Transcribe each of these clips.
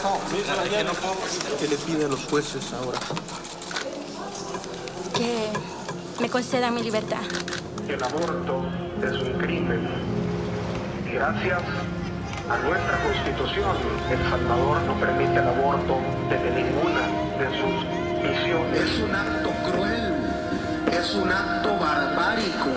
¿Qué le piden los jueces ahora? Que me concedan mi libertad. El aborto es un crimen. Y gracias a nuestra Constitución, El Salvador no permite el aborto desde ninguna de sus visiones. Es un acto cruel, es un acto barbárico.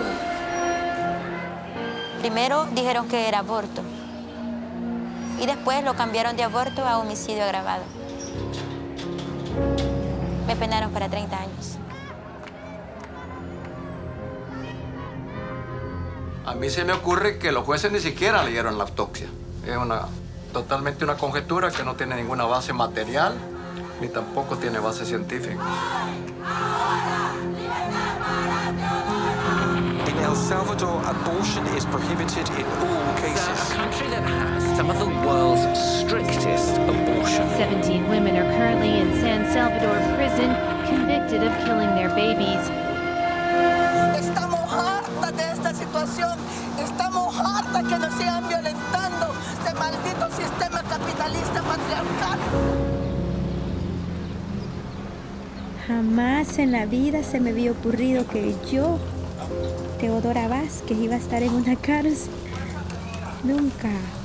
Primero dijeron que era aborto y después lo cambiaron de aborto a homicidio agravado. Me penaron para 30 años. A mí se me ocurre que los jueces ni siquiera leyeron la autopsia. Es totalmente una conjetura que no tiene ninguna base material ni tampoco tiene base científica. In El Salvador, abortion is prohibited in all cases. It's a country that has some of the world's strictest abortion. 17 women are currently in San Salvador prison, convicted of killing their babies. Estamos hartas de esta situación. Estamos hartas que nos sigan violentando este maldito sistema capitalista patriarcal. Jamás en la vida se me había ocurrido que yo, Teodora Vázquez, iba a estar en una cárcel. Nunca.